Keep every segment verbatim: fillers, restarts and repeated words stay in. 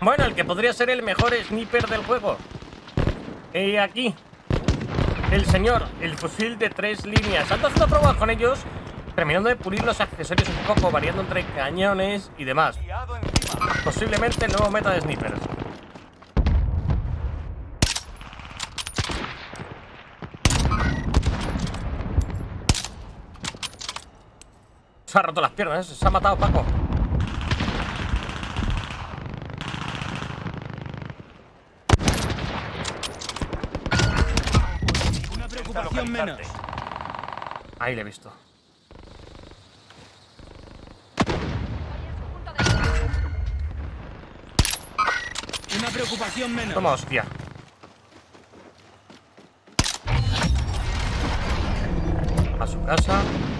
Bueno, el que podría ser el mejor sniper del juego. Y aquí, el señor, el fusil de tres líneas. Ando haciendo pruebas con ellos, terminando de pulir los accesorios un poco, variando entre cañones y demás. Posiblemente el nuevo meta de snipers. Se ha roto las piernas, ¿eh? Se ha matado Paco. Una preocupación menos. Ahí le he visto. Una preocupación menos. Toma, hostia. A su casa.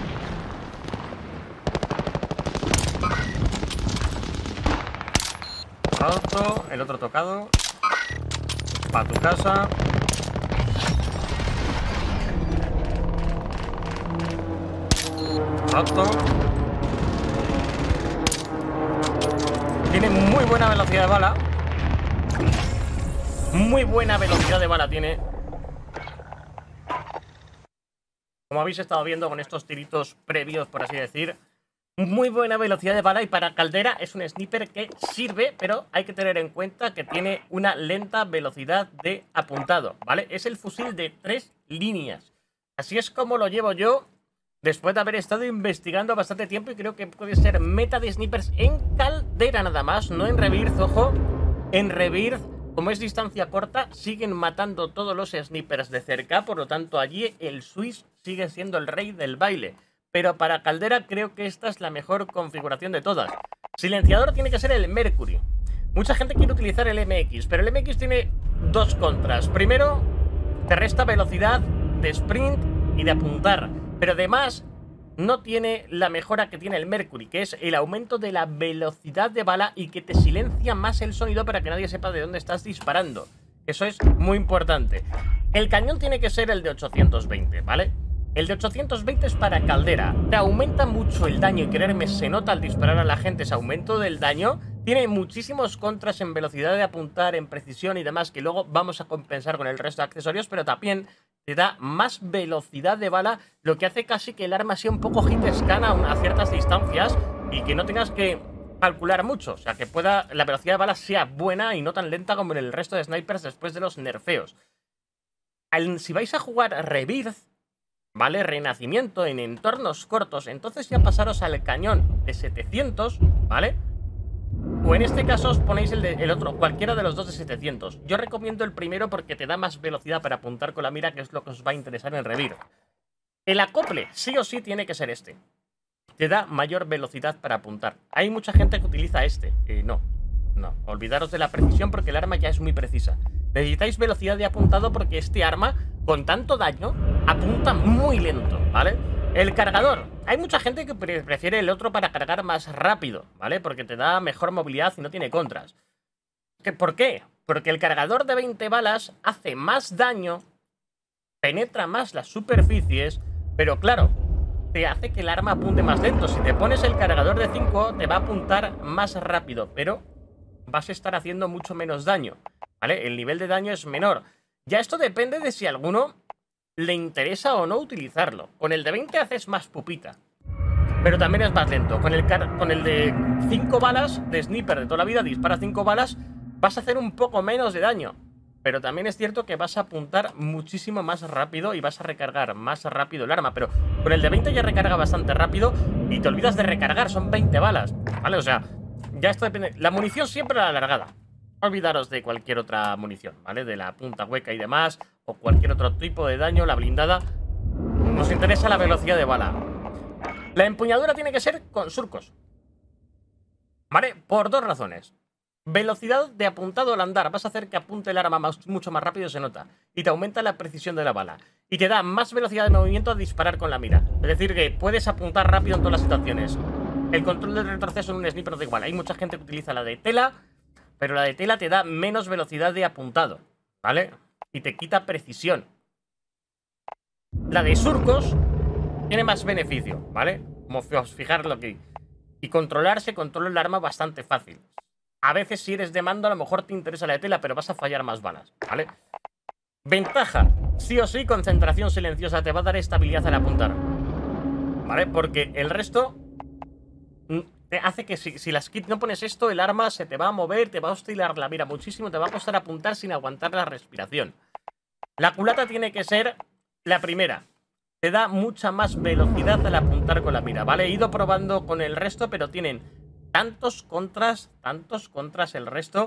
Roto, el otro tocado. Para tu casa. Roto. Tiene muy buena velocidad de bala. Muy buena velocidad de bala tiene. Como habéis estado viendo con estos tiritos previos, por así decir. Muy buena velocidad de bala, y para Caldera es un sniper que sirve, pero hay que tener en cuenta que tiene una lenta velocidad de apuntado, ¿vale? Es el fusil de tres líneas. Así es como lo llevo yo, después de haber estado investigando bastante tiempo, y creo que puede ser meta de snipers en Caldera nada más, no en Rebirth, ojo. En Rebirth, como es distancia corta, siguen matando todos los snipers de cerca, por lo tanto allí el Swiss sigue siendo el rey del baile. Pero para Caldera creo que esta es la mejor configuración de todas. Silenciador tiene que ser el Mercury. Mucha gente quiere utilizar el M X, pero el M X tiene dos contras. Primero, te resta velocidad de sprint y de apuntar, pero además no tiene la mejora que tiene el Mercury, que es el aumento de la velocidad de bala y que te silencia más el sonido para que nadie sepa de dónde estás disparando. Eso es muy importante. El cañón tiene que ser el de ochocientos veinte, ¿vale? El de ochocientos veinte es para Caldera. Te aumenta mucho el daño y, créeme, se nota al disparar a la gente ese aumento del daño. Tiene muchísimos contras en velocidad de apuntar, en precisión y demás, que luego vamos a compensar con el resto de accesorios, pero también te da más velocidad de bala, lo que hace casi que el arma sea un poco hit scan a ciertas distancias y que no tengas que calcular mucho. O sea, que pueda la velocidad de bala sea buena y no tan lenta como en el resto de snipers después de los nerfeos. Al, si vais a jugar Rebirth, ¿vale? Renacimiento en entornos cortos, entonces ya pasaros al cañón de setecientos, ¿vale? O en este caso os ponéis el, de, el otro, cualquiera de los dos de setecientos. Yo recomiendo el primero porque te da más velocidad para apuntar con la mira, que es lo que os va a interesar en Rebirth. El acople, sí o sí, tiene que ser este. Te da mayor velocidad para apuntar. Hay mucha gente que utiliza este. Eh, no, no. Olvidaros de la precisión porque el arma ya es muy precisa. Necesitáis velocidad de apuntado porque este arma, con tanto daño, apunta muy lento, ¿vale? El cargador. Hay mucha gente que pre prefiere el otro para cargar más rápido, ¿vale? Porque te da mejor movilidad y no tiene contras. ¿Por qué? Porque el cargador de veinte balas hace más daño, penetra más las superficies, pero claro, te hace que el arma apunte más lento. Si te pones el cargador de cinco, te va a apuntar más rápido, pero vas a estar haciendo mucho menos daño, ¿vale? El nivel de daño es menor. Ya esto depende de si a alguno le interesa o no utilizarlo. Con el de veinte haces más pupita, pero también es más lento. Con el, con el de cinco balas, de sniper de toda la vida, dispara cinco balas, vas a hacer un poco menos de daño. Pero también es cierto que vas a apuntar muchísimo más rápido y vas a recargar más rápido el arma. Pero con el de veinte ya recarga bastante rápido y te olvidas de recargar, son veinte balas, ¿vale? O sea, ya esto depende. La munición siempre a la alargada. Olvidaros de cualquier otra munición, ¿vale? De la punta hueca y demás, o cualquier otro tipo de daño, la blindada. Nos interesa la velocidad de bala. La empuñadura tiene que ser con surcos, ¿vale? Por dos razones. Velocidad de apuntado al andar. Vas a hacer que apunte el arma más, mucho más rápido, se nota. Y te aumenta la precisión de la bala. Y te da más velocidad de movimiento a disparar con la mira. Es decir, que puedes apuntar rápido en todas las situaciones. El control del retroceso en un sniper da igual. Hay mucha gente que utiliza la de tela, pero la de tela te da menos velocidad de apuntado, ¿vale? Y te quita precisión. La de surcos tiene más beneficio, ¿vale? Como os fijaros lo que... Y controlar, se controla el arma bastante fácil. A veces si eres de mando a lo mejor te interesa la de tela, pero vas a fallar más balas, ¿vale? Ventaja, sí o sí, concentración silenciosa te va a dar estabilidad al apuntar, ¿vale? Porque el resto te hace que si, si las kits no pones esto, el arma se te va a mover, te va a oscilar la mira muchísimo, te va a costar apuntar sin aguantar la respiración. La culata tiene que ser la primera. Te da mucha más velocidad al apuntar con la mira, ¿vale? He ido probando con el resto, pero tienen tantos contras, tantos contras el resto,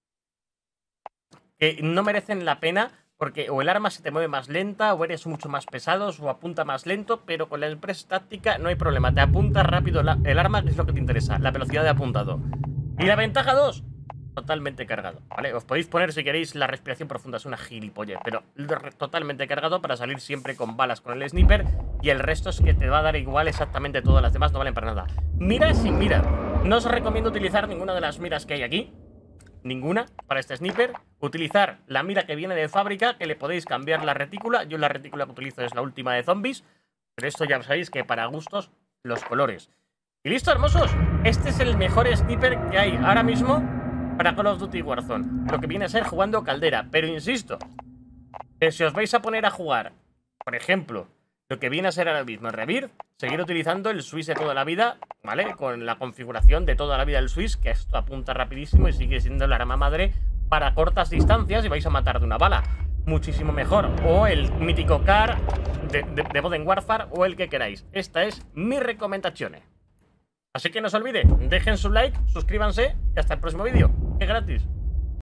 que no merecen la pena, porque o el arma se te mueve más lenta, o eres mucho más pesado, o apunta más lento, pero con la Express táctica no hay problema. Te apunta rápido la, el arma, que es lo que te interesa, la velocidad de apuntado. Y la ventaja dos, totalmente cargado, ¿vale? Os podéis poner, si queréis, la respiración profunda, es una gilipollez, pero totalmente cargado para salir siempre con balas con el sniper, y el resto es que te va a dar igual exactamente, todas las demás no valen para nada. Mira sin mira. No os recomiendo utilizar ninguna de las miras que hay aquí. Ninguna para este sniper. Utilizar la mira que viene de fábrica, que le podéis cambiar la retícula. Yo la retícula que utilizo es la última de zombies, pero esto ya sabéis que para gustos los colores. Y listo, hermosos. Este es el mejor sniper que hay ahora mismo para Call of Duty Warzone, lo que viene a ser jugando caldera. Pero insisto, que si os vais a poner a jugar, por ejemplo, lo que viene a ser ahora mismo el Rebirth, seguir utilizando el Swiss de toda la vida, ¿vale? Con la configuración de toda la vida del Swiss, que esto apunta rapidísimo y sigue siendo el arma madre para cortas distancias y vais a matar de una bala. Muchísimo mejor. O el mítico C A R de, de, de Modern Warfare, o el que queráis. Esta es mi recomendación. Así que no os olvide, dejen su like, suscríbanse y hasta el próximo vídeo, que es gratis.